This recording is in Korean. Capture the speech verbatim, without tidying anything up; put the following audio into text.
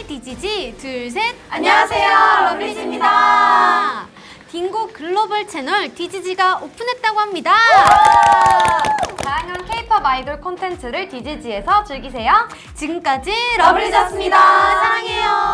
디지지 둘, 셋! 안녕하세요, 러블리즈입니다. 딩고 글로벌 채널 디지지가 오픈했다고 합니다. 다양한 K-팝 아이돌 콘텐츠를 디지지에서 즐기세요. 지금까지 러블리즈였습니다. 사랑해요.